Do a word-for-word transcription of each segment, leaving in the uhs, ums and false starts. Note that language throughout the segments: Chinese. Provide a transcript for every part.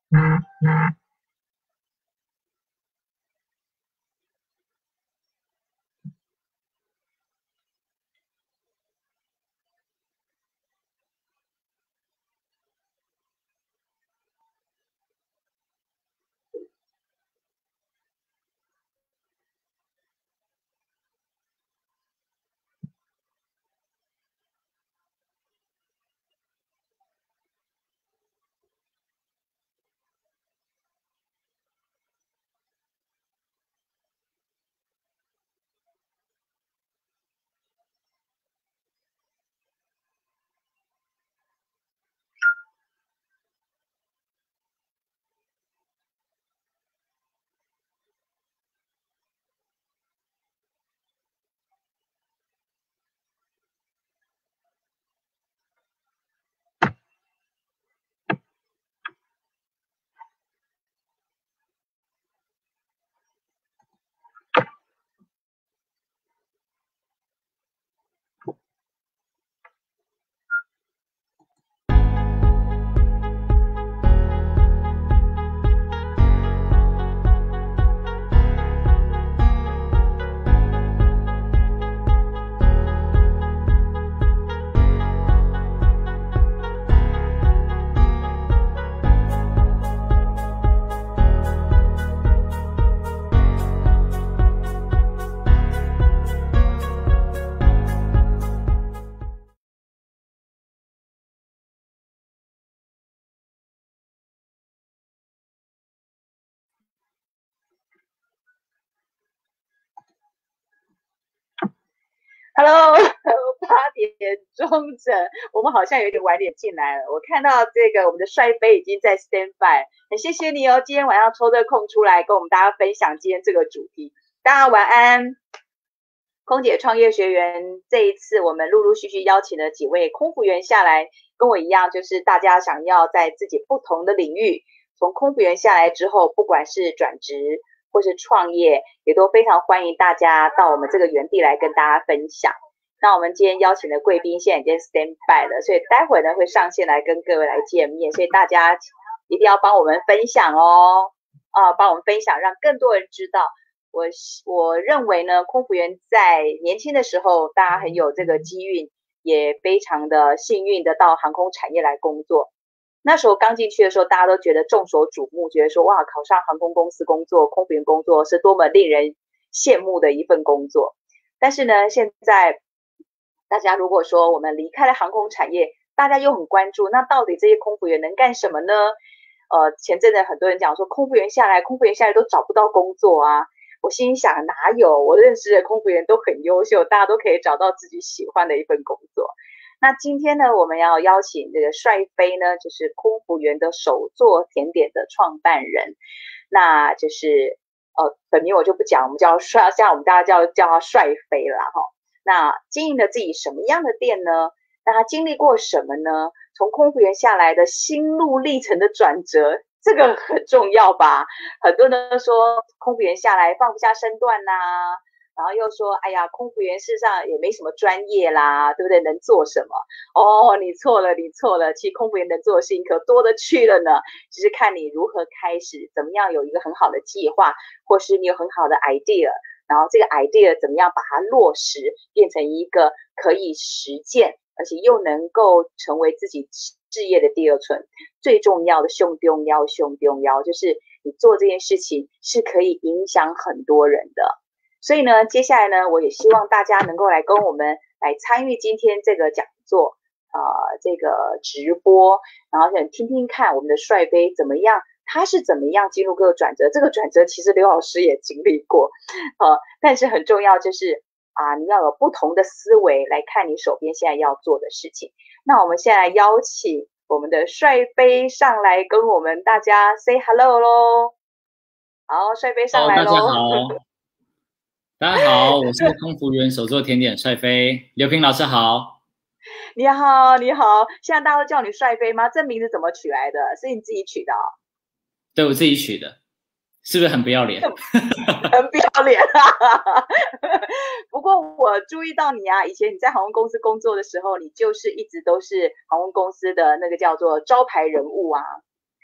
Hello，八点钟整，我们好像有点晚点进来了。我看到这个我们的帅飞已经在 stand by，很谢谢你哦，今天晚上抽这空出来跟我们大家分享今天这个主题。大家晚安。空姐创业学员这一次我们陆陆续续邀请了几位空服员下来，跟我一样，就是大家想要在自己不同的领域，从空服员下来之后，不管是转职或是创业，也都非常欢迎大家到我们这个园地来跟大家分享。那我们今天邀请的贵宾现在已经 stand by 了，所以待会呢会上线来跟各位来见面，所以大家一定要帮我们分享哦，啊，帮我们分享，让更多人知道。我我认为呢，空服员在年轻的时候，大家很有这个机运，也非常的幸运的到航空产业来工作。那时候刚进去的时候，大家都觉得众所瞩目，觉得说哇，考上航空公司工作，空服员工作是多么令人羡慕的一份工作。但是呢，现在大家如果说我们离开了航空产业，大家又很关注，那到底这些空服员能干什么呢？呃，前阵子很多人讲说，空服员下来，空服员下来都找不到工作啊。我心想哪有，我认识的空服员都很优秀，大家都可以找到自己喜欢的一份工作。那今天呢，我们要邀请这个帅飞呢，就是空服员的手作甜点的创办人，那就是呃本名我就不讲，我们叫帅，这样我们大家叫叫他帅飞啦哈。那经营了自己什么样的店呢？那他经历过什么呢？从空服员下来的心路历程的转折，这个很重要吧？很多人都说空服员下来放不下身段呐、啊，然后又说，哎呀，空服员事实上也没什么专业啦，对不对？能做什么？哦，你错了，你错了。其实空服员能做的事情可多的去了呢。只是看你如何开始，怎么样有一个很好的计划，或是你有很好的 idea， 然后这个 idea 怎么样把它落实，变成一个可以实践，而且又能够成为自己事业的第二春。最重要的胸中腰，胸中腰就是你做这件事情是可以影响很多人的。所以呢，接下来呢，我也希望大家能够来跟我们来参与今天这个讲座，呃，这个直播，然后想听听看我们的帅飞怎么样，他是怎么样进入各个转折。这个转折其实刘老师也经历过，呃，但是很重要就是啊，你要有不同的思维来看你手边现在要做的事情。那我们现在邀请我们的帅飞上来跟我们大家 say hello 咯。好，帅飞上来咯。 大家好，大家好，我是空服员手作甜点帅飞，刘平老师好。 你好，你好，现在大家都叫你帅飞吗？这名字怎么取来的？是你自己取的哦？ 对，我自己取的，是不是很不要脸？ 很不要脸啊！不过我注意到你啊，以前你在航空公司工作的时候，你就是一直都是航空公司的那个叫做招牌人物啊。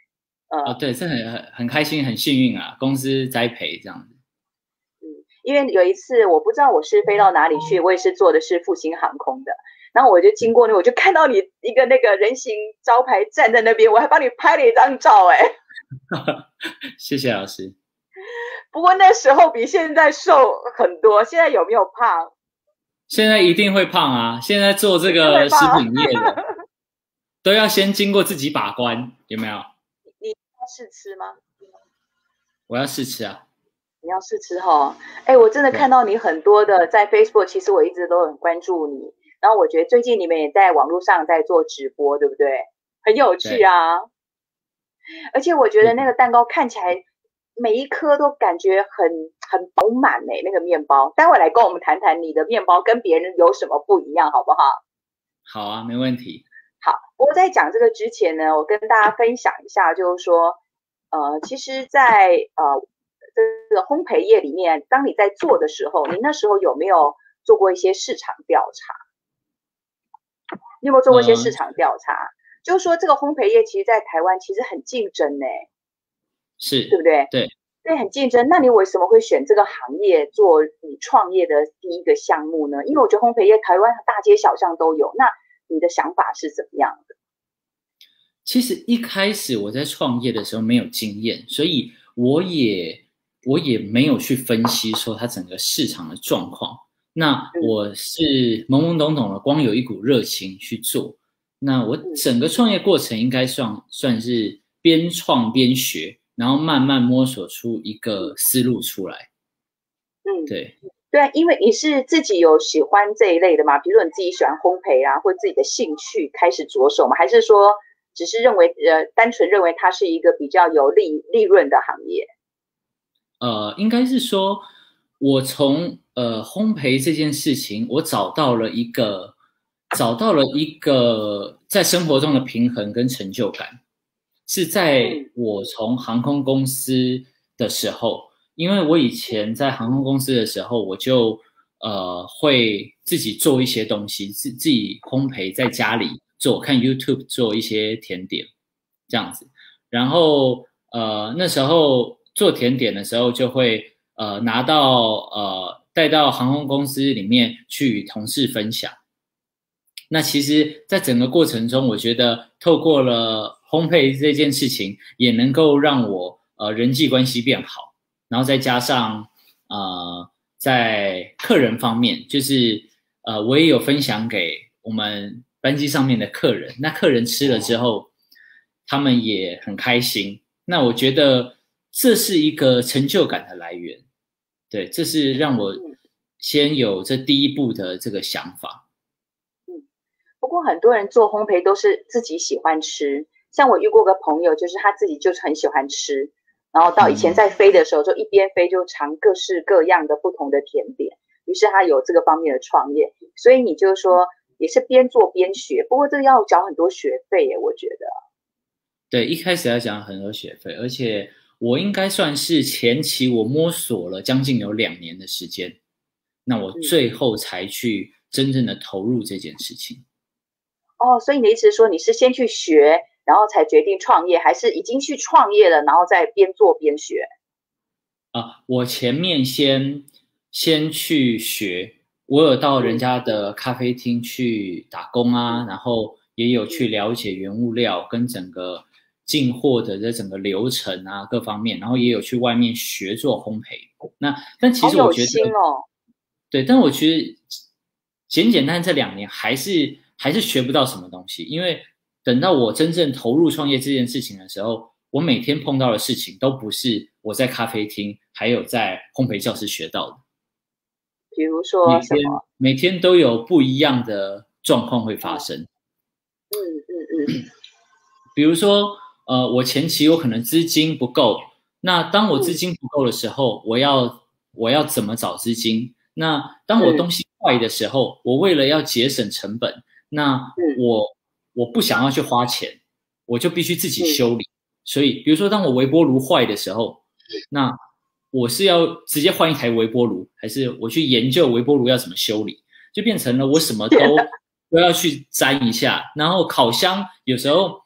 呃， 哦，对，这很很很开心，很幸运啊，公司栽培这样子。 嗯，因为有一次我不知道我是飞到哪里去，我也是坐的是复兴航空的，然后我就经过那，我就看到你一个那个人形招牌站在那边，我还帮你拍了一张照，哎， 谢谢老师。 不过那时候比现在瘦很多，现在有没有胖？ 现在一定会胖啊！现在做这个食品业的，都要先经过自己把关，有没有？ 你要试吃吗？ 我要试吃啊！ 你要试吃哈？哎，我真的看到你很多的在 Facebook，其实我一直都很关注你。然后我觉得最近你们也在网络上在做直播，对不对？很有趣啊！而且我觉得那个蛋糕看起来每一颗都感觉很很饱满哎，那个面包。待会来跟我们谈谈你的面包跟别人有什么不一样，好不好？ 好啊，没问题。 好，不过在讲这个之前呢，我跟大家分享一下，就是说，呃，其实在，呃这个烘焙业里面，当你在做的时候，你那时候有没有做过一些市场调查？你有没有做过一些市场调查？嗯、就是说，这个烘焙业其实，在台湾其实很竞争呢， 是， 对不对？ 对， 对，很竞争。那你为什么会选这个行业做你创业的第一个项目呢？因为我觉得烘焙业台湾大街小巷都有。那你的想法是怎么样的？ 其实一开始我在创业的时候没有经验，所以我也我也没有去分析说它整个市场的状况。那我是懵懵懂懂的，光有一股热情去做。那我整个创业过程应该算算是边创边学，然后慢慢摸索出一个思路出来。 嗯， 对。 对，因为你是自己有喜欢这一类的吗？比如说你自己喜欢烘焙啊，或自己的兴趣开始着手吗？还是说只是认为呃单纯认为它是一个比较有利利润的行业？ 呃，应该是说，我从呃烘焙这件事情，我找到了一个找到了一个在生活中的平衡跟成就感，是在我从航空公司的时候。因为我以前在航空公司的时候，我就呃会自己做一些东西，自自己烘焙，在家里做，看 YouTube 做一些甜点这样子。然后呃那时候做甜点的时候，就会呃拿到呃带到航空公司里面去与同事分享。那其实，在整个过程中，我觉得透过了烘焙这件事情，也能够让我呃人际关系变好。然后再加上，呃，在客人方面，就是呃，我也有分享给我们班机上面的客人，那客人吃了之后，他们也很开心。那我觉得这是一个成就感的来源，对，这是让我先有这第一步的这个想法。 嗯，不过很多人做烘焙都是自己喜欢吃，像我遇过个朋友，就是他自己就是很喜欢吃。然后到以前在飞的时候，就一边飞就尝各式各样的不同的甜点，于是他有这个方面的创业。所以你就说也是边做边学，不过这个要缴很多学费耶，我觉得。 对，一开始要讲很多学费，而且我应该算是前期我摸索了将近有两年的时间，那我最后才去真正的投入这件事情。 哦，所以你的意思是说你是先去学，然后才决定创业，还是已经去创业了，然后再边做边学？ 啊，我前面先先去学，我有到人家的咖啡厅去打工啊，然后也有去了解原物料跟整个进货的这整个流程啊各方面，然后也有去外面学做烘焙。那但其实我觉得， 好有心哦。 对，但我觉得简简单这两年还是还是学不到什么东西，因为等到我真正投入创业这件事情的时候，我每天碰到的事情都不是我在咖啡厅还有在烘焙教室学到的。 比如说什么？ 每天每天都有不一样的状况会发生。 嗯嗯嗯。 比如说，呃，我前期有可能资金不够，那当我资金不够的时候，我要我要怎么找资金？那当我东西坏的时候，我为了要节省成本，那我我不想要去花钱，我就必须自己修理。所以，比如说，当我微波炉坏的时候，那我是要直接换一台微波炉，还是我去研究微波炉要怎么修理？就变成了我什么都都要去沾一下。然后烤箱有时候，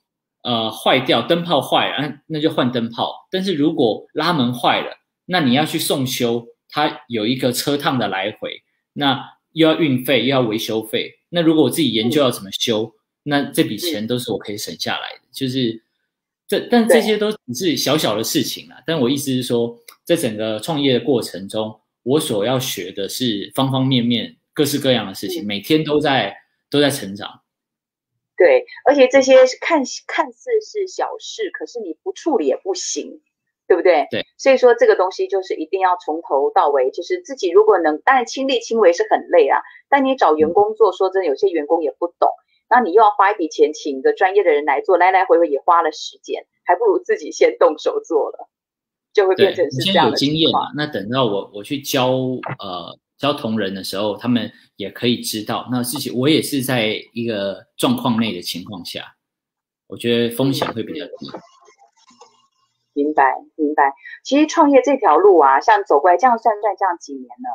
呃坏掉，灯泡坏了，那那就换灯泡。但是如果拉门坏了，那你要去送修，它有一个车趟的来回，那又要运费又要维修费。那如果我自己研究要怎么修，那这笔钱都是我可以省下来的。就是这，但这些都只是小小的事情啦。但我意思是说，在整个创业的过程中，我所要学的是方方面面、各式各样的事情，每天都在都在成长。 对，而且这些看看似是小事，可是你不处理也不行，对不对？ 对， 所以说这个东西就是一定要从头到尾，就是自己如果能，当然亲力亲为是很累啊，但你找员工做，说真的，有些员工也不懂，那你又要花一笔钱请一个专业的人来做，来来回回也花了时间，还不如自己先动手做了，就会变成是这样的情况。 你先有经验嘛，那等到我我去教呃教同仁的时候，他们也可以知道，那自己我也是在一个状况内的情况下，我觉得风险会比较低。 明白明白。其实创业这条路啊，像走过来这样算算这样几年了？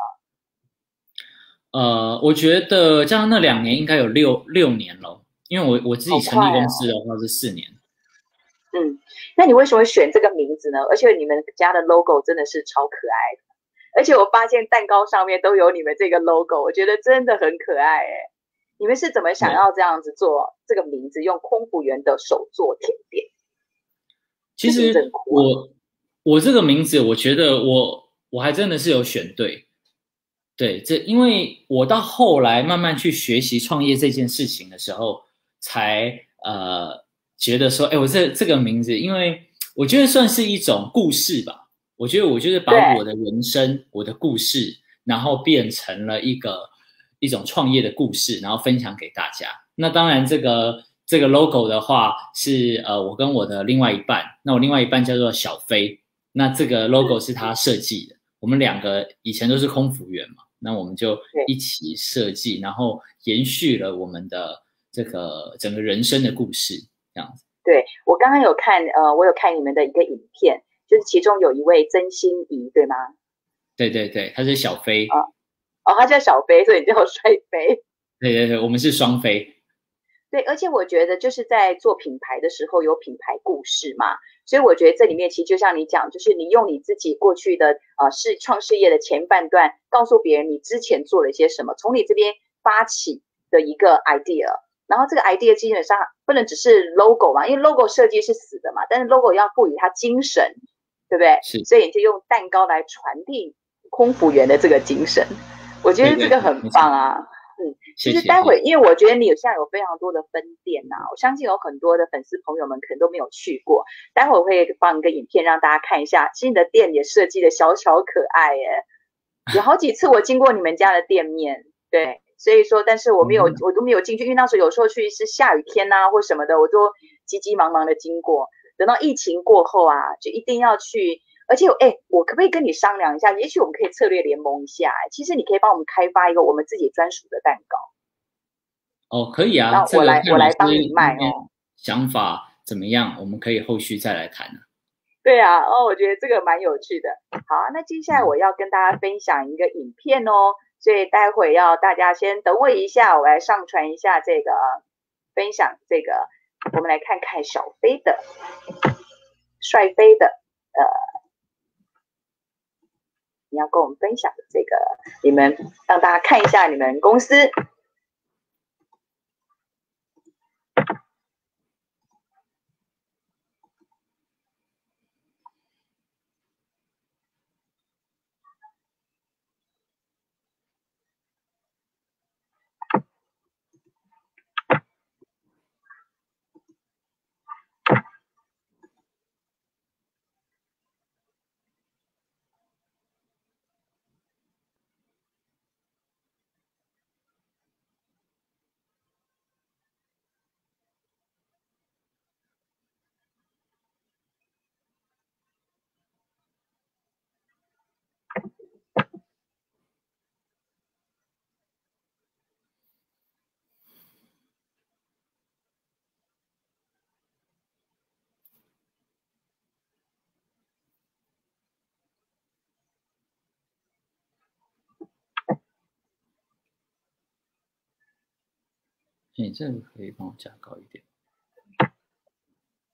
呃，我觉得这样那两年应该有六六年了，因为我我自己成立公司的话是四年。 嗯，那你为什么会选这个名字呢？而且你们家的 logo 真的是超可爱的，而且我发现蛋糕上面都有你们这个 logo， 我觉得真的很可爱哎。你们是怎么想要这样子做这个名字，用空服员的手做甜点？ 其实我我这个名字，我觉得我我还真的是有选对。对，这因为我到后来慢慢去学习创业这件事情的时候，才呃觉得说，哎，我这这个名字，因为我觉得算是一种故事吧。我觉得我就是把我的人生、我的故事，然后变成了一个一种创业的故事，然后分享给大家。那当然，这个这个 logo 的话是呃我跟我的另外一半，那我另外一半叫做小飞，那这个 logo 是他设计的。我们两个以前都是空服员嘛。那我们就一起设计，然后延续了我们的这个整个人生的故事，这样子。 对，我刚刚有看，呃，我有看你们的一个影片，就是其中有一位曾心怡，对吗？ 对对对，他是小飞。 哦，哦，他叫小飞，所以你叫帅飞。 对对对，我们是双飞。 对，而且我觉得就是在做品牌的时候有品牌故事嘛，所以我觉得这里面其实就像你讲，就是你用你自己过去的呃是创事业的前半段，告诉别人你之前做了一些什么，从你这边发起的一个 idea， 然后这个 idea 基本上不能只是 logo 嘛，因为 logo 设计是死的嘛，但是 logo 要赋予它精神，对不对？ 是， 所以你就用蛋糕来传递空服员的这个精神，我觉得这个很棒啊。嗯，其实待会，因为我觉得你有现在有非常多的分店呐、啊，我相信有很多的粉丝朋友们可能都没有去过。待会我会放一个影片让大家看一下，其实你的店也设计的小巧可爱耶，有好几次我经过你们家的店面，对，所以说，但是我没有，我都没有进去，因为那时候有时候去是下雨天呐、啊、或什么的，我都急急忙忙的经过。等到疫情过后啊，就一定要去。而且，哎，我可不可以跟你商量一下？也许我们可以策略联盟一下。其实你可以帮我们开发一个我们自己专属的蛋糕。哦，可以啊。 然后我来，我来帮你卖哦。 想法怎么样？我们可以后续再来谈啊。 对啊，哦，我觉得这个蛮有趣的。好，那接下来我要跟大家分享一个影片哦，所以待会要大家先等我一下，我来上传一下这个分享这个，我们来看看小飞的帅飞的呃。你要跟我们分享的这个，你们让大家看一下你们公司。 你这个可以帮我加高一点。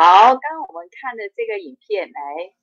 好，刚刚我们看的这个影片，来，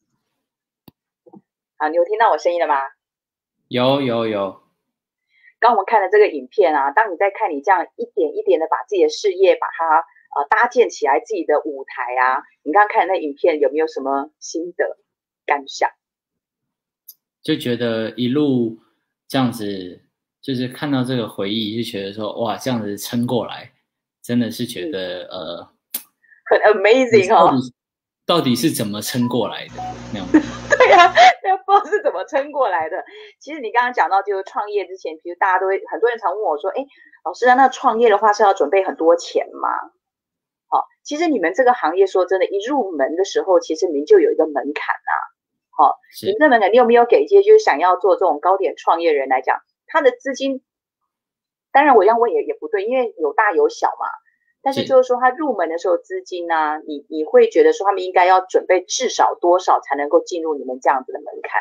好，你有听到我声音了吗？ 有有有。 刚我们看的这个影片啊，当你在看你这样一点一点的把自己的事业把它呃搭建起来，自己的舞台啊，你刚刚看的那影片有没有什么心得感想？ 就觉得一路这样子，就是看到这个回忆，就觉得说哇，这样子撑过来，真的是觉得、嗯、呃， 很 amazing 哦。 到底到底是怎么撑过来的那种？ 对啊，那不知道是怎么撑过来的。其实你刚刚讲到就是创业之前，其实大家都会很多人常问我说，哎，老师啊，那创业的话是要准备很多钱吗？好、哦，其实你们这个行业说真的，一入门的时候，其实您就有一个门槛啊。好、哦，你们的门槛，你有没有给一些就是想要做这种高点创业人来讲，他的资金，当然我这样问也也不对，因为有大有小嘛。但是就是说，他入门的时候资金呢、啊，你你会觉得说他们应该要准备至少多少才能够进入你们这样子的门槛？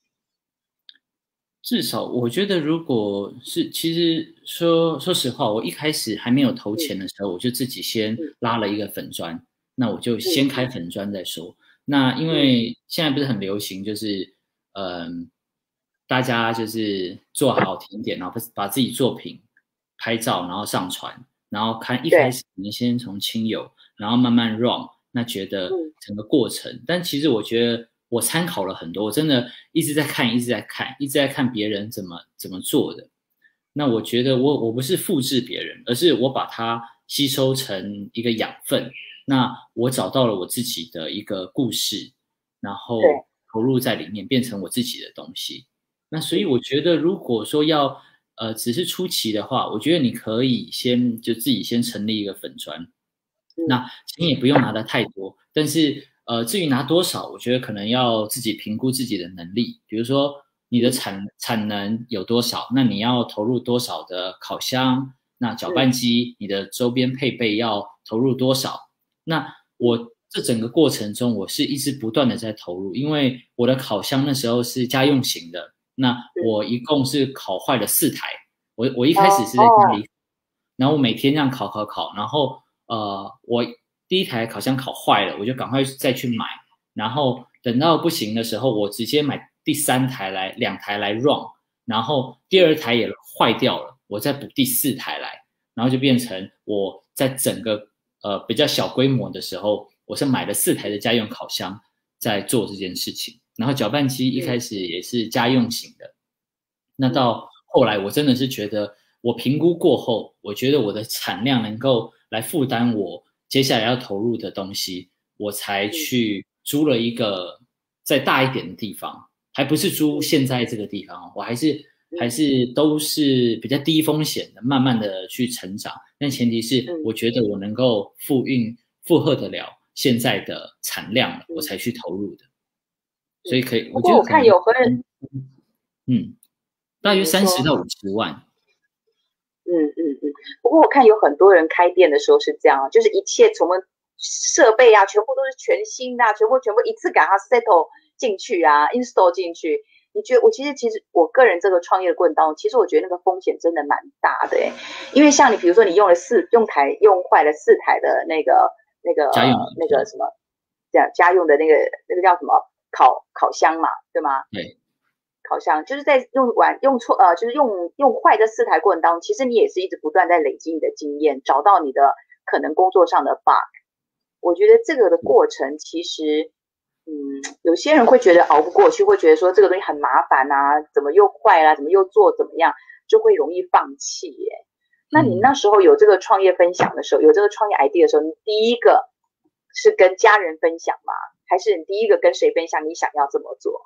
至少我觉得，如果是其实说说实话，我一开始还没有投钱的时候，嗯、我就自己先拉了一个粉专，嗯、那我就先开粉专再说。嗯、那因为现在不是很流行，就是嗯，大家就是做好甜点，然后把自己作品拍照，然后上传。然后看一开始可能先从亲友，然后慢慢 run， 那觉得整个过程，嗯、但其实我觉得我参考了很多，我真的一直在看，一直在看，一直在看别人怎么怎么做的。那我觉得我我不是复制别人，而是我把它吸收成一个养分。那我找到了我自己的一个故事，然后投入在里面，变成我自己的东西。那所以我觉得，如果说要呃，只是初期的话，我觉得你可以先就自己先成立一个粉专，嗯、那钱也不用拿的太多，但是呃，至于拿多少，我觉得可能要自己评估自己的能力，比如说你的产产能有多少，那你要投入多少的烤箱，那搅拌机，你的周边配备要投入多少？那我这整个过程中，我是一直不断的在投入，因为我的烤箱那时候是家用型的。那我一共是烤坏了四台，我我一开始是在家里，哦、然后我每天这样烤烤烤，然后呃，我第一台烤箱烤坏了，我就赶快再去买，然后等到不行的时候，我直接买第三台来，两台来 run， 然后第二台也坏掉了，我再补第四台来，然后就变成我在整个呃比较小规模的时候，我是买了四台的家用烤箱在做这件事情。然后搅拌机一开始也是家用型的，那到后来我真的是觉得，我评估过后，我觉得我的产量能够来负担我接下来要投入的东西，我才去租了一个再大一点的地方，还不是租现在这个地方，我还是还是都是比较低风险的，慢慢的去成长，但前提是我觉得我能够负运负荷得了现在的产量了，我才去投入的。所以可以， 不过我看有和人， 嗯，大约三十到五十万。 嗯嗯嗯。不过我看有很多人开店的时候是这样，就是一切从设备啊，全部都是全新的、啊，全部全部一次给它 settle 进去啊 ，install 进去。你觉得我其实其实我个人这个创业的过程当中，其实我觉得那个风险真的蛮大的哎，因为像你比如说你用了四用台用坏了四台的那个那个家用那个什么，这样家用的那个那个叫什么？烤烤箱嘛，对吗？ 对， 烤箱就是在用完用错呃，就是用用坏的四台过程当中，其实你也是一直不断在累积你的经验，找到你的可能工作上的 bug。我觉得这个的过程其实，嗯，有些人会觉得熬不过去，会觉得说这个东西很麻烦啊，怎么又坏啦、啊，怎么又做怎么样，就会容易放弃耶。那你那时候有这个创业分享的时候，有这个创业 idea 的时候，你第一个是跟家人分享吗？还是你第一个跟谁分享你想要这么做？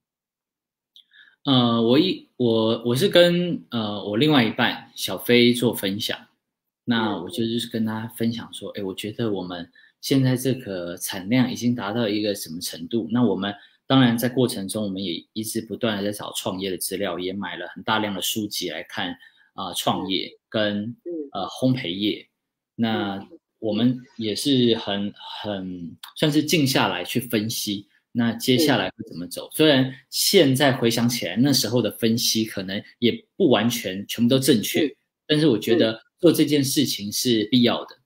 呃，我一我我是跟呃我另外一半小飞做分享，那我就是跟他分享说，哎，我觉得我们现在这个产量已经达到一个什么程度？那我们当然在过程中，我们也一直不断的在找创业的资料，也买了很大量的书籍来看啊、呃、创业跟呃烘焙业，那。我们也是很很算是静下来去分析，那接下来会怎么走？虽然现在回想起来，那时候的分析可能也不完全全部都正确，但是我觉得做这件事情是必要的。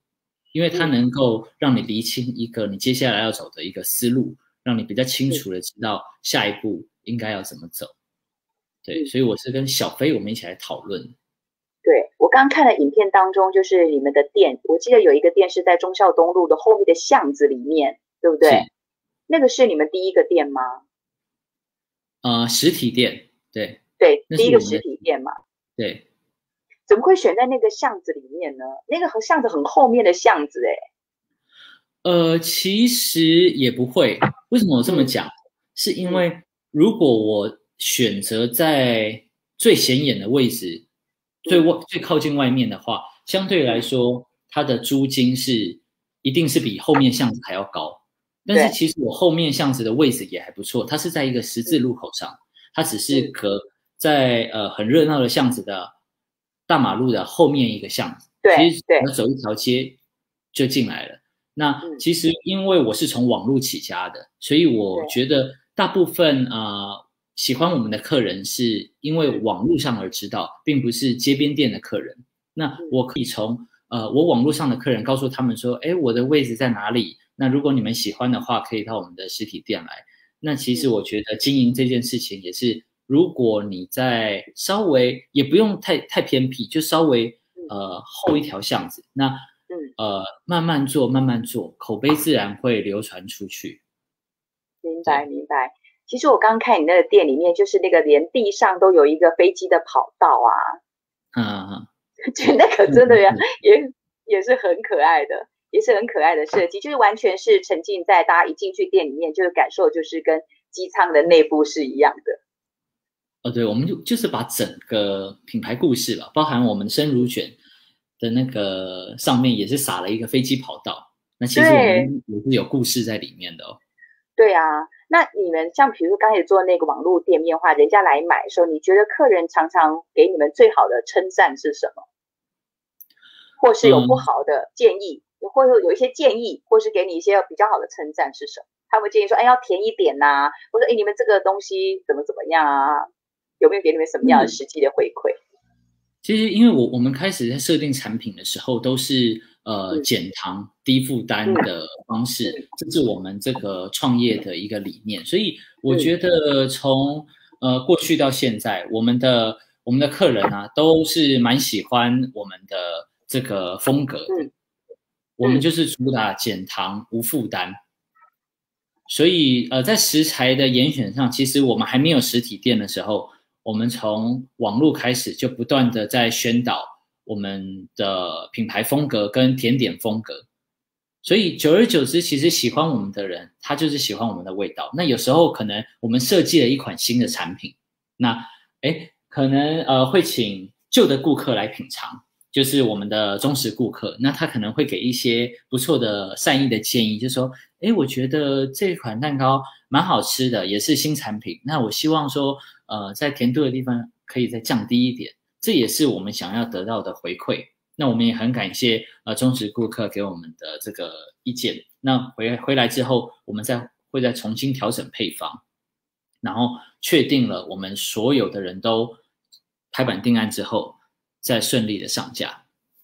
因为它能够让你厘清一个你接下来要走的一个思路，让你比较清楚的知道下一步应该要怎么走。对，所以我是跟小飞我们一起来讨论。 对，我刚看了影片当中，就是你们的店，我记得有一个店是在忠孝东路的后面的巷子里面，对不对？那个是你们第一个店吗？ 呃，实体店，对。 对，第一个实体店嘛。 对。 怎么会选在那个巷子里面呢？那个巷子很后面的巷子哎。 呃，其实也不会。为什么我这么讲？嗯、是因为如果我选择在最显眼的位置，最外最靠近外面的话，相对来说，它的租金是一定是比后面巷子还要高。但是其实我后面巷子的位置也还不错，它是在一个十字路口上，它只是隔在呃很热闹的巷子的大马路的后面一个巷子。 对， 其实要走一条街就进来了。那其实因为我是从网络起家的，所以我觉得大部分呃喜欢我们的客人是因为网络上而知道，并不是街边店的客人。那我可以从呃我网络上的客人告诉他们说，哎，我的位置在哪里？那如果你们喜欢的话，可以到我们的实体店来。那其实我觉得经营这件事情也是，如果你在稍微也不用太太偏僻，就稍微呃后一条巷子，那呃慢慢做慢慢做，口碑自然会流传出去。 明白明白。其实我刚看你那个店里面，就是那个连地上都有一个飞机的跑道啊， 嗯嗯， 觉得那个真的呀，也也是很可爱的。也是很可爱的设计，就是完全是沉浸在大家一进去店里面，就是感受就是跟机舱的内部是一样的。 哦，对，我们就就是把整个品牌故事吧，包含我们生乳卷的那个上面也是撒了一个飞机跑道，那其实我们也是有故事在里面的哦。 对啊，那你们像比如说刚才做那个网络店面的话，人家来买的时候，你觉得客人常常给你们最好的称赞是什么？或是有不好的建议？嗯或者有一些建议，或是给你一些比较好的称赞是什么？他们建议说，哎，要甜一点呐、啊，或者哎，你们这个东西怎么怎么样啊？有没有给你们什么样的实际的回馈？嗯、 其实，因为我我们开始在设定产品的时候，都是呃减糖、低负担的方式，嗯、这是我们这个创业的一个理念。所以，我觉得从呃过去到现在，我们的我们的客人啊，都是蛮喜欢我们的这个风格的。嗯我们就是主打减糖无负担，所以呃，在食材的严选上，其实我们还没有实体店的时候，我们从网络开始就不断的在宣导我们的品牌风格跟甜点风格，所以久而久之，其实喜欢我们的人，他就是喜欢我们的味道。那有时候可能我们设计了一款新的产品，那哎，可能呃会请旧的顾客来品尝。就是我们的忠实顾客，那他可能会给一些不错的善意的建议，就说，诶，我觉得这款蛋糕蛮好吃的，也是新产品。那我希望说，呃，在甜度的地方可以再降低一点，这也是我们想要得到的回馈。那我们也很感谢呃忠实顾客给我们的这个意见。那回回来之后，我们再会再重新调整配方，然后确定了我们所有的人都拍板定案之后。再顺利的上架。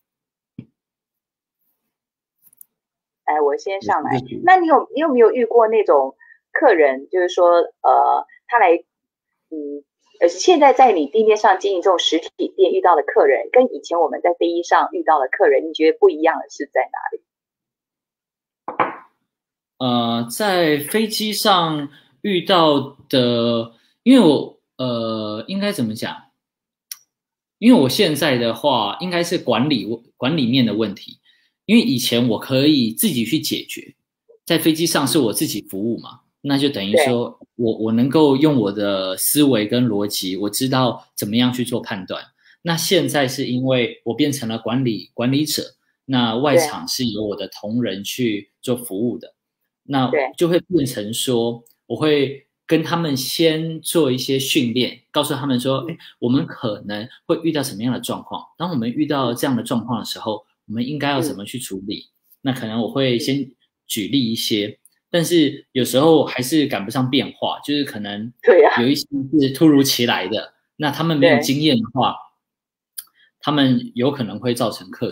哎，我先上来。那你有你有没有遇过那种客人，就是说，呃，他来，嗯，呃，现在在你地面上经营这种实体店遇到的客人，跟以前我们在飞机上遇到的客人，你觉得不一样的是在哪里？ 呃，在飞机上遇到的，因为我呃，应该怎么讲？因为我现在的话，应该是管理管理面的问题。因为以前我可以自己去解决，在飞机上是我自己服务嘛，那就等于说我我能够用我的思维跟逻辑，我知道怎么样去做判断。那现在是因为我变成了管理管理者，那外场是由我的同仁去做服务的，那就会变成说，我会跟他们先做一些训练，告诉他们说，哎，我们可能会遇到什么样的状况？当我们遇到这样的状况的时候，我们应该要怎么去处理？那可能我会先举例一些，但是有时候还是赶不上变化，就是可能有一些是突如其来的，那他们没有经验的话，他们有可能会造成客诉。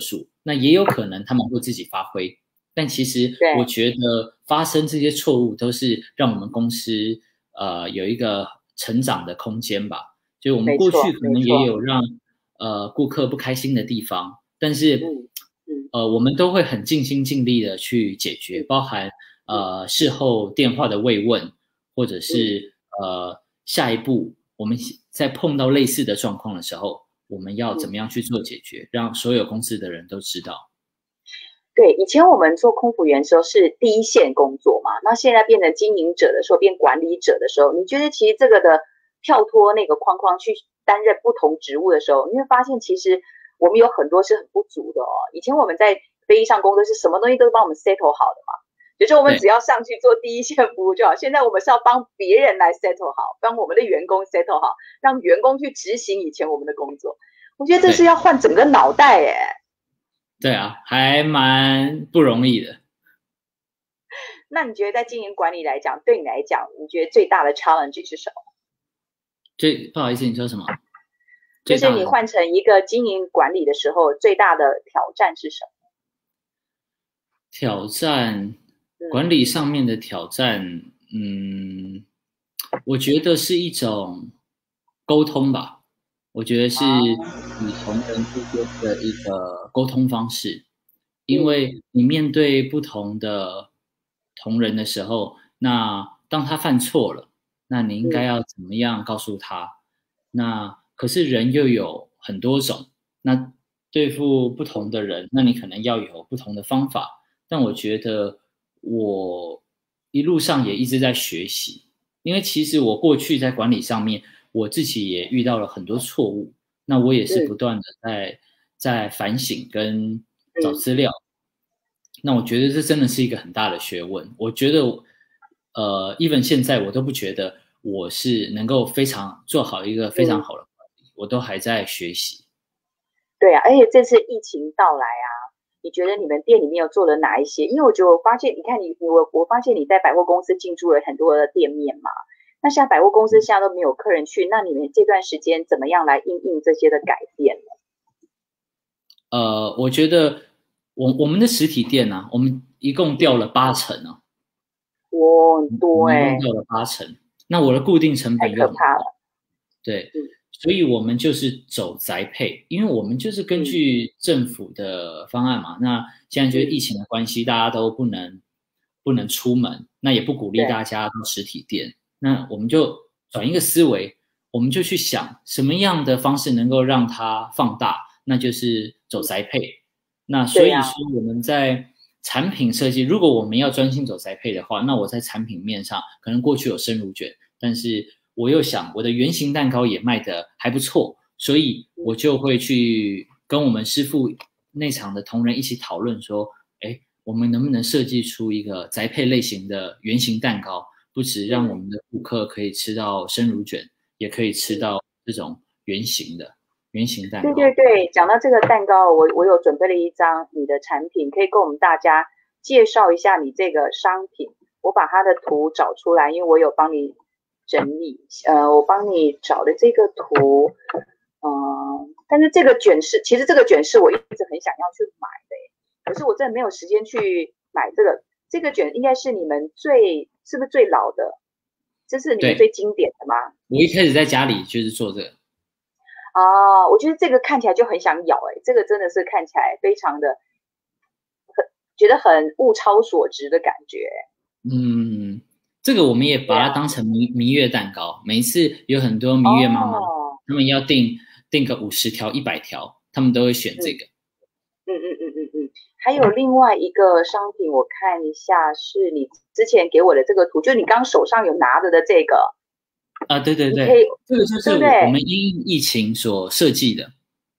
那也有可能他们会自己发挥。但其实我觉得发生这些错误都是让我们公司呃有一个成长的空间吧。就我们过去可能也有让呃顾客不开心的地方，但是、嗯嗯、呃我们都会很尽心尽力的去解决，包含呃事后电话的慰问，或者是、嗯、呃下一步我们在碰到类似的状况的时候，我们要怎么样去做解决，让所有公司的人都知道。 对，以前我们做空服员的时候是第一线工作嘛，那现在变成经营者的时候，变管理者的时候，你觉得其实这个的跳脱那个框框去担任不同职务的时候，你会发现其实我们有很多是很不足的哦。以前我们在飞机上工作是什么东西都帮我们 settle 好的嘛，就是我们只要上去做第一线服务就好。现在我们是要帮别人来 settle 好，帮我们的员工 settle 好，让员工去执行以前我们的工作。我觉得这是要换整个脑袋耶。 对啊，还蛮不容易的。 那你觉得在经营管理来讲，对你来讲，你觉得最大的 challenge 是什么？ 最不好意思，你说什么？ 就是你换成一个经营管理的时候，最大的挑战是什么？ 挑战管理上面的挑战，嗯，我觉得是一种沟通吧。我觉得是与同仁之间的一个沟通方式，因为你面对不同的同仁的时候，那当他犯错了，那你应该要怎么样告诉他？那可是人又有很多种，那对付不同的人，那你可能要有不同的方法。但我觉得我一路上也一直在学习，因为其实我过去在管理上面，我自己也遇到了很多错误，那我也是不断的在在反省跟找资料。那我觉得这真的是一个很大的学问。我觉得呃 even 现在我都不觉得我是能够非常做好一个非常好的管理，我都还在学习。 对啊，而且这次疫情到来啊，你觉得你们店里面有做了哪一些？因为我觉得我发现，你看你你我我发现你在百货公司进驻了很多的店面嘛。那现在百货公司现在都没有客人去，那你们这段时间怎么样来因应这些的改变呢？ 呃，我觉得我我们的实体店啊，我们一共掉了八成啊。 哇，很多哎、欸， 掉了八成。那我的固定成本又很高， 太可怕了。 对，嗯，所以我们就是走宅配，因为我们就是根据政府的方案嘛。嗯、那现在就是疫情的关系，大家都不能不能出门，那也不鼓励大家到实体店。那我们就转一个思维，我们就去想什么样的方式能够让它放大，那就是走宅配。那所以说我们在产品设计，如果我们要专心走宅配的话，那我在产品面上可能过去有生乳卷，但是我又想我的圆形蛋糕也卖得还不错，所以我就会去跟我们师傅内场的同仁一起讨论说，哎，我们能不能设计出一个宅配类型的圆形蛋糕，不只让我们的顾客可以吃到生乳卷，也可以吃到这种圆形的圆形蛋糕。 对对对，讲到这个蛋糕，我我有准备了一张你的产品，可以跟我们大家介绍一下你这个商品。我把它的图找出来，因为我有帮你整理，呃，我帮你找的这个图，嗯、呃，但是这个卷式，其实这个卷式我一直很想要去买的，可是我真的没有时间去买这个。这个卷应该是你们最是不是最老的？这是你们最经典的吗？ 我一开始在家里就是做这个。 哦，我觉得这个看起来就很想咬哎、欸，这个真的是看起来非常的，很觉得很物超所值的感觉。 嗯，这个我们也把它当成蜜蜜月蛋糕，每一次有很多蜜月妈妈， 哦、 他们要订订个五十条、一百条，他们都会选这个。 嗯嗯嗯嗯嗯。还有另外一个商品，我看一下，是你之前给我的这个图，就你刚手上有拿着的这个。 啊，对对对，这个就是我们因疫情所设计的。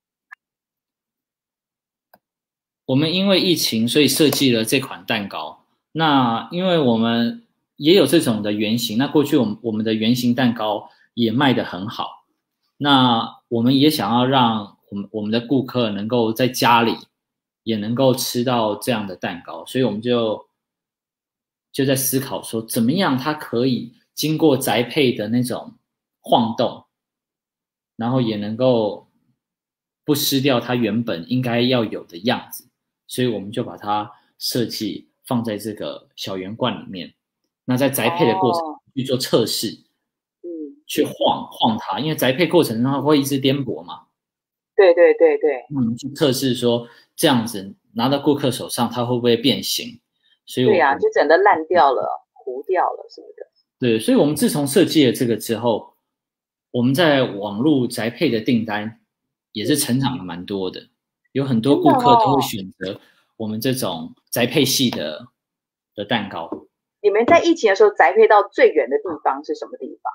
我们因为疫情，所以设计了这款蛋糕。那因为我们也有这种的原型，那过去我们我们的原型蛋糕也卖得很好。那我们也想要让我们我们的顾客能够在家里也能够吃到这样的蛋糕，所以我们就就在思考说，怎么样它可以经过宅配的那种晃动，然后也能够不失掉它原本应该要有的样子。 所以我们就把它设计放在这个小圆罐里面。那在宅配的过程去做测试， 嗯， 去晃晃它，因为宅配过程中它会一直颠簸嘛。 对对对对， 嗯，去测试说这样子拿到顾客手上它会不会变形。所以对呀、啊，就整个烂掉了、糊掉了什么的。 对，所以我们自从设计了这个之后，我们在网络宅配的订单也是成长了蛮多的，有很多顾客都会选择我们这种宅配系的的蛋糕。 你们在疫情的时候宅配到最远的地方是什么地方？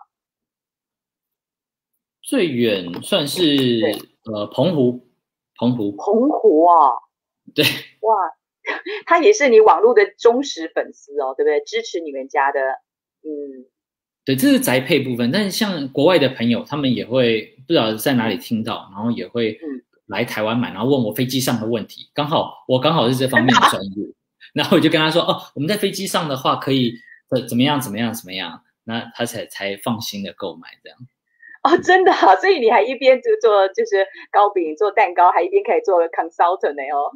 最远算是呃澎湖，澎湖， 澎湖啊， 对， 哇，他也是你网络的忠实粉丝哦，对不对？支持你们家的，嗯， 对，这是宅配部分。但是像国外的朋友，他们也会不知道在哪里听到，然后也会来台湾买，然后问我飞机上的问题。刚好我刚好是这方面的专业，然后我就跟他说：“哦，我们在飞机上的话可以呃怎么样怎么样怎么样。”那他才才放心的购买这样。 哦，真的啊，所以你还一边就做就是糕饼、做蛋糕，还一边可以做 consultant 呢哦。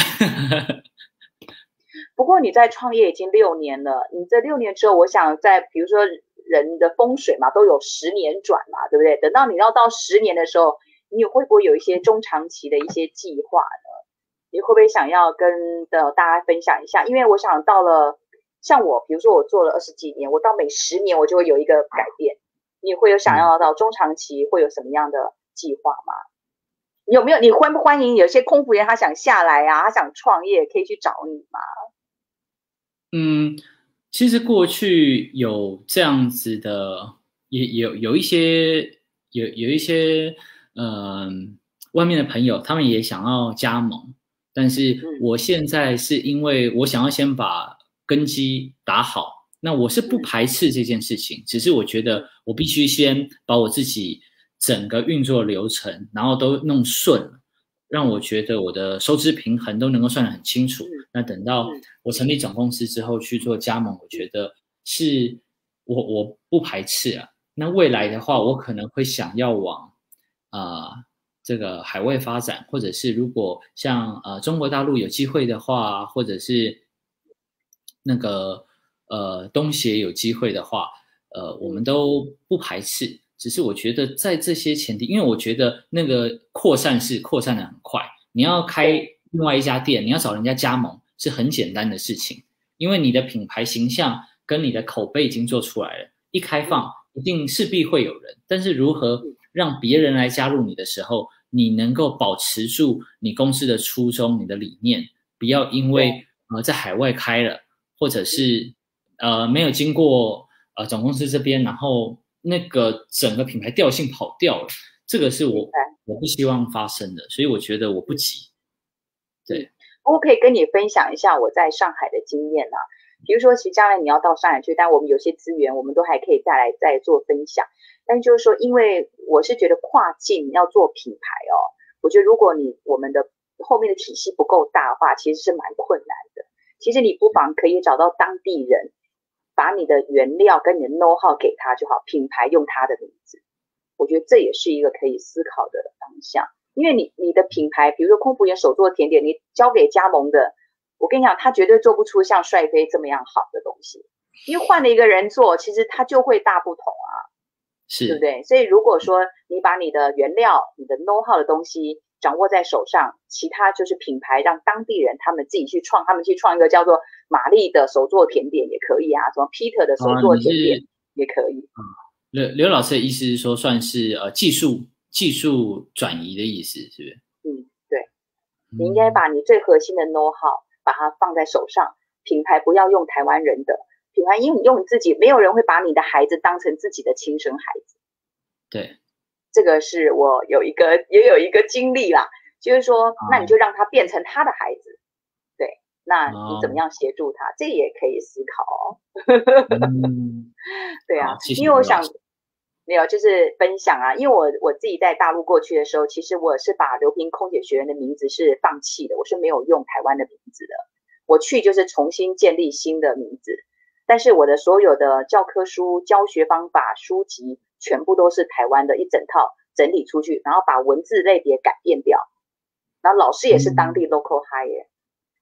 不过你在创业已经六年了，你这六年之后，我想在比如说人的风水嘛，都有十年转嘛，对不对？等到你要到十年的时候，你会不会有一些中长期的一些计划呢？你会不会想要跟的大家分享一下？因为我想到了，像我，比如说我做了二十几年，我到每十年我就会有一个改变。你会有想要到中长期会有什么样的计划吗？你有没有？你欢不欢迎有些空服员他想下来啊，他想创业，可以去找你吗？ 嗯，其实过去有这样子的，也有有一些有有一些嗯、呃、外面的朋友，他们也想要加盟，但是我现在是因为我想要先把根基打好。那我是不排斥这件事情，只是我觉得我必须先把我自己整个运作流程，然后都弄顺了，让我觉得我的收支平衡都能够算得很清楚。那等到我成立总公司之后去做加盟，我觉得是我我不排斥啊。那未来的话，我可能会想要往啊、呃、这个海外发展，或者是如果像呃中国大陆有机会的话，或者是那个。呃，东协有机会的话，呃，我们都不排斥。只是我觉得在这些前提，因为我觉得那个扩散是扩散的很快。你要开另外一家店，你要找人家加盟是很简单的事情，因为你的品牌形象跟你的口碑已经做出来了，一开放一定势必会有人。但是如何让别人来加入你的时候，你能够保持住你公司的初衷、你的理念，不要因为呃在海外开了，或者是呃，没有经过呃总公司这边，然后那个整个品牌调性跑掉了，这个是我我不希望发生的，所以我觉得我不急。对， 我可以跟你分享一下我在上海的经验啊。比如说，其实将来你要到上海去，但我们有些资源，我们都还可以再来再做分享。但就是说，因为我是觉得跨境要做品牌哦，我觉得如果你我们的后面的体系不够大的话，其实是蛮困难的。其实你不妨可以找到当地人。把你的原料跟你的 know how 给他就好，品牌用他的名字，我觉得这也是一个可以思考的方向。因为你你的品牌，比如说空服员手做甜点，你交给加盟的，我跟你讲，他绝对做不出像帅飞这么样好的东西，因为换了一个人做，其实他就会大不同啊， 是， 对不对？所以如果说你把你的原料、你的 know how 的东西掌握在手上，其他就是品牌，让当地人他们自己去创，他们去创一个叫做玛丽的手做甜点也可以啊，什么 Peter 的手做甜点也可以。 啊，刘刘老师的意思是说，算是呃技术技术转移的意思，是不是？ 嗯，对，你应该把你最核心的 know how 把它放在手上，品牌不要用台湾人的品牌，因为你用你自己，没有人会把你的孩子当成自己的亲生孩子。 对。 这个是我有一个也有一个经历啦，就是说，那你就让他变成他的孩子，对，那你怎么样协助他，这也可以思考哦。 嗯、 对啊，因为我想没有就是分享啊，因为我我自己在大陆过去的时候，其实我是把流平空姐学院的名字是放弃的，我是没有用台湾的名字的，我去就是重新建立新的名字，但是我的所有的教科书、教学方法、书籍。全部都是台湾的一整套整理出去，然后把文字类别改变掉，然后老师也是当地 local hire，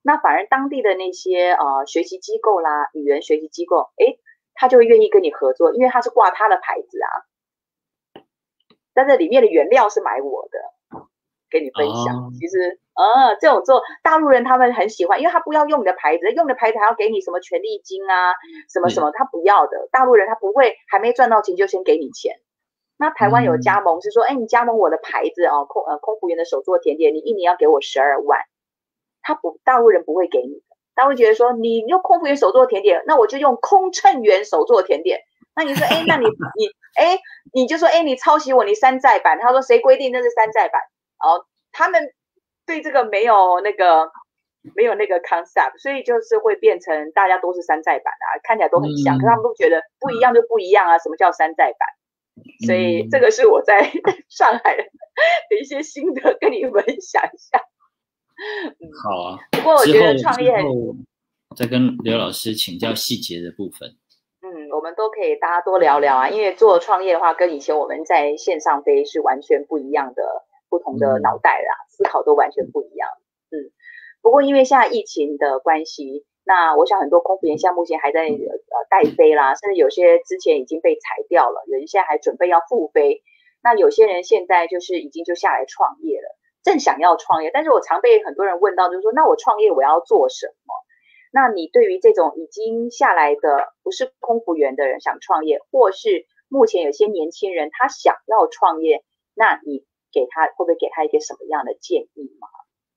那反而当地的那些呃学习机构啦、语言学习机构，诶，他就会愿意跟你合作，因为他是挂他的牌子啊，但是里面的原料是买我的。跟你分享， 哦、 其实呃，这种做大陆人他们很喜欢，因为他不要用你的牌子，用你的牌子还要给你什么权利金啊，什么什么，他不要的。大陆人他不会还没赚到钱就先给你钱。那台湾有加盟是说，哎、嗯，你加盟我的牌子哦，空呃空服员的手做甜点，你一年要给我十二万。他不，大陆人不会给你的，大陆觉得说你用空服员手做甜点，那我就用空乘员手做甜点。那你说，哎，那你你哎，你就说，哎，你抄袭我，你山寨版。他说谁规定那是山寨版？哦，他们对这个没有那个没有那个 concept， 所以就是会变成大家都是山寨版啊，看起来都很像，嗯、可是他们都觉得不一样就不一样啊，什么叫山寨版？所以这个是我在上海的一些心得，跟你分享一下。 嗯、好啊， 不过我觉得创业再跟刘老师请教细节的部分。 嗯，我们都可以大家多聊聊啊，因为做创业的话，跟以前我们在线上飞是完全不一样的。不同的脑袋啦，思考都完全不一样。嗯，不过因为现在疫情的关系，那我想很多空服员现在目前还在呃待飞啦，甚至有些之前已经被裁掉了，有一些还准备要复飞。那有些人现在就是已经就下来创业了，正想要创业。但是我常被很多人问到，就是说，那我创业我要做什么？那你对于这种已经下来的不是空服员的人想创业，或是目前有些年轻人他想要创业，那你给他会不会给他一个什么样的建议吗？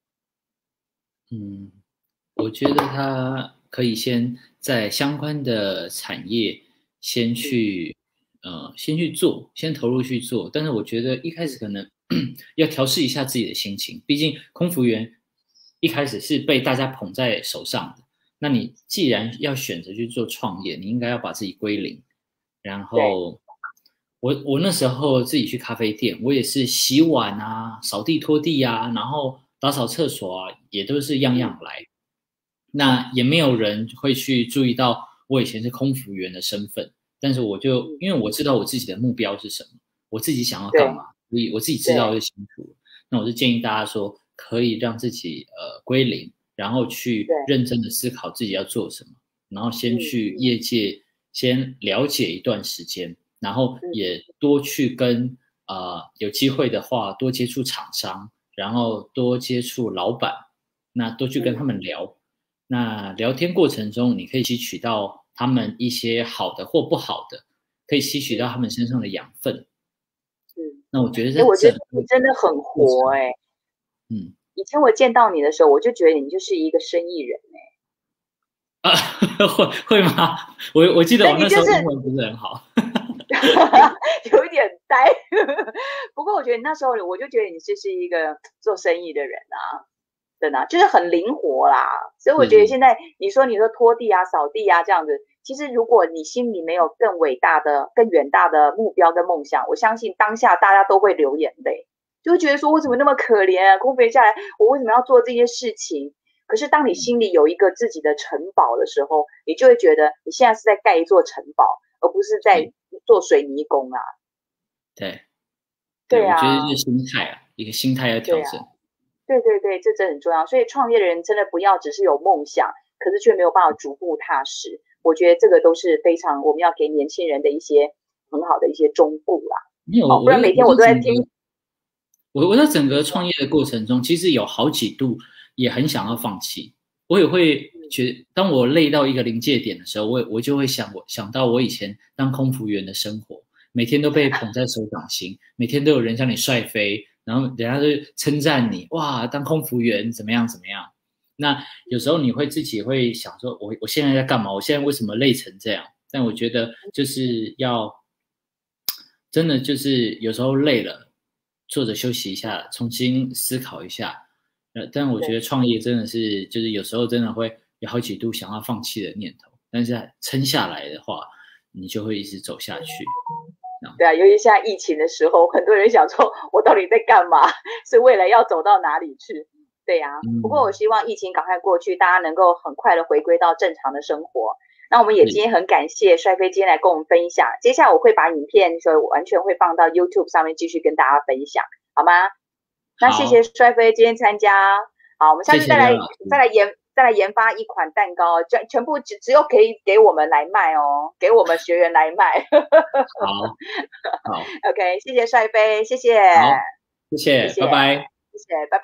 嗯，我觉得他可以先在相关的产业先去、嗯、呃先去做，先投入去做。但是我觉得一开始可能要调试一下自己的心情，毕竟空服员一开始是被大家捧在手上的。那你既然要选择去做创业，你应该要把自己归零，然后。我我那时候自己去咖啡店，我也是洗碗啊、扫地拖地啊，然后打扫厕所啊，也都是样样来。那也没有人会去注意到我以前是空服员的身份，但是我就因为我知道我自己的目标是什么，我自己想要干嘛，所以我自己知道就清楚了。那我就建议大家说，可以让自己呃归零，然后去认真的思考自己要做什么，然后先去业界先了解一段时间。然后也多去跟呃有机会的话多接触厂商，然后多接触老板，那多去跟他们聊。嗯、那聊天过程中，你可以吸取到他们一些好的或不好的，可以吸取到他们身上的养分。嗯，那我觉得这， 我觉得你真的很活哎、欸。嗯，以前我见到你的时候，我就觉得你就是一个生意人啊， 哎、 会会吗？我我记得我那时候英文不是很好。 有一点呆，不过我觉得那时候我就觉得你就是一个做生意的人啊，真的就是很灵活啦。所以我觉得现在你说你说拖地啊、扫地啊这样子，其实如果你心里没有更伟大的、更远大的目标跟梦想，我相信当下大家都会流眼泪，就会觉得说我怎么那么可怜啊，空服员下来，我为什么要做这些事情？可是当你心里有一个自己的城堡的时候，你就会觉得你现在是在盖一座城堡，而不是在做水泥工啊。 对， 对啊， 我觉得这是心态啊，一个心态要调整。 对啊，对对对，这真的很重要。所以创业的人真的不要只是有梦想，可是却没有办法逐步踏实。我觉得这个都是非常我们要给年轻人的一些很好的一些忠告啦。 没有， 哦，不然每天我都在听。 我我在整个创业的过程中，其实有好几度也很想要放弃。我也会觉得，当我累到一个临界点的时候，我我就会想，我想到我以前当空服员的生活，每天都被捧在手掌心，每天都有人叫你帅飞，然后人家就称赞你，哇，当空服员怎么样怎么样。那有时候你会自己会想说，我我现在在干嘛？我现在为什么累成这样？但我觉得就是要真的就是有时候累了，坐着休息一下，重新思考一下。呃，但我觉得创业真的是，就是有时候真的会有好几度想要放弃的念头，但是撑下来的话，你就会一直走下去。 对啊，尤其现在疫情的时候，很多人想说，我到底在干嘛？是未来要走到哪里去？对呀、啊，不过我希望疫情赶快过去，大家能够很快的回归到正常的生活。那我们也今天很感谢帅飞今天来跟我们分享，接下来我会把影片所以我完全会放到 YouTube 上面继续跟大家分享，好吗？那谢谢帅飞今天参加，好，我们下次再来再来研再来研发一款蛋糕，全全部只只有可以给我们来卖哦，给我们学员来卖。 好，好 ，OK， 谢谢帅飞，谢谢， 好，谢谢， 谢谢， 拜拜。 谢谢，拜拜。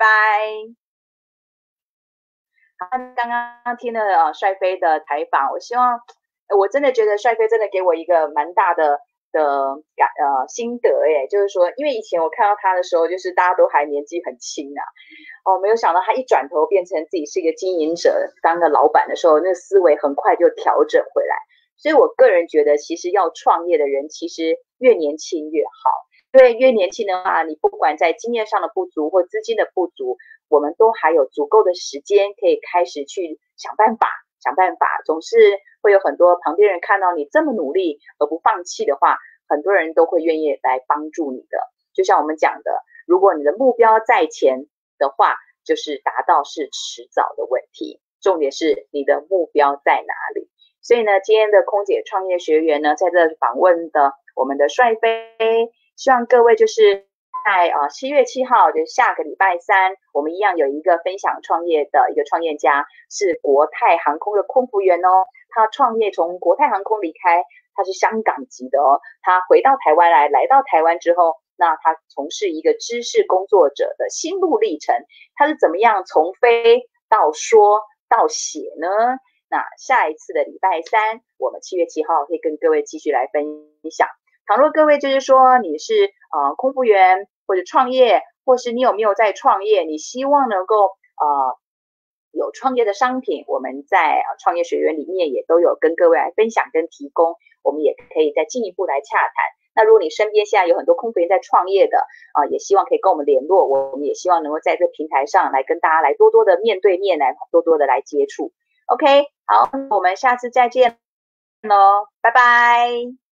好，刚刚听了呃帅飞的采访，我希望，我真的觉得帅飞真的给我一个蛮大的的感呃心得耶，就是说，因为以前我看到他的时候，就是大家都还年纪很轻啊，哦，没有想到他一转头变成自己是一个经营者，当个老板的时候，那思维很快就调整回来。所以我个人觉得，其实要创业的人，其实越年轻越好。因为越年轻的话，你不管在经验上的不足或资金的不足，我们都还有足够的时间可以开始去想办法，想办法。总是会有很多旁边人看到你这么努力而不放弃的话，很多人都会愿意来帮助你的。就像我们讲的，如果你的目标在前的话，就是达到是迟早的问题。重点是你的目标在哪里。所以呢，今天的空姐创业学员呢，在这访问的我们的帅飞，希望各位就是在呃七月七号，就是下个礼拜三，我们一样有一个分享创业的一个创业家，是国泰航空的空服员哦。他创业从国泰航空离开，他是香港籍的哦。他回到台湾来，来到台湾之后，那他从事一个知识工作者的心路历程，他是怎么样从飞到说到写呢？那下一次的礼拜三，我们七月七号会跟各位继续来分享。倘若各位就是说你是呃空服员或者创业，或是你有没有在创业，你希望能够呃有创业的商品，我们在呃创业学院里面也都有跟各位来分享跟提供，我们也可以再进一步来洽谈。那如果你身边现在有很多空服员在创业的啊、呃，也希望可以跟我们联络，我们也希望能够在这个平台上来跟大家来多多的面对面来多多的来接触。OK， 好，我们下次再见喽，拜拜。